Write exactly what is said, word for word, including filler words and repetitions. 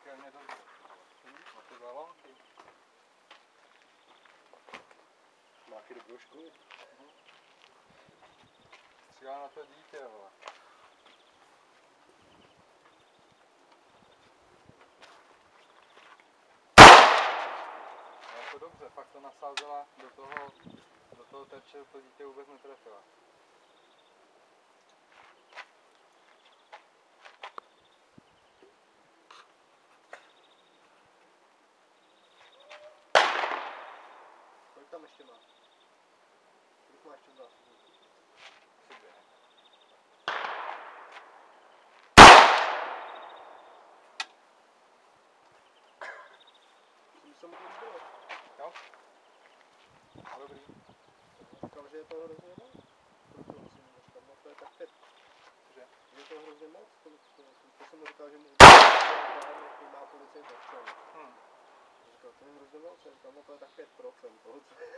pěkně dobře. No ty balónky. Máky dobrou školu. Mhm. Střílá na to dítě, vole. No to dobře, fakt to nasázela do toho, do toho terče, to dítě vůbec netrefila. Kolik tam ještě má? Kolik má ještě v zásobě? Asi dvě. Myslím, že se mu to líbilo. Jo? Dobrý. Říkal, že je to hrozně moc. Kolik to musím říkat? No to je tak pět. Že? Je to hrozně moc. Kolik to, to jsem mu říkal, že mu má policejt na střelu. Hmm. Říkal, to je hrozně moc. Říkal, no to je tak pět procent toho, co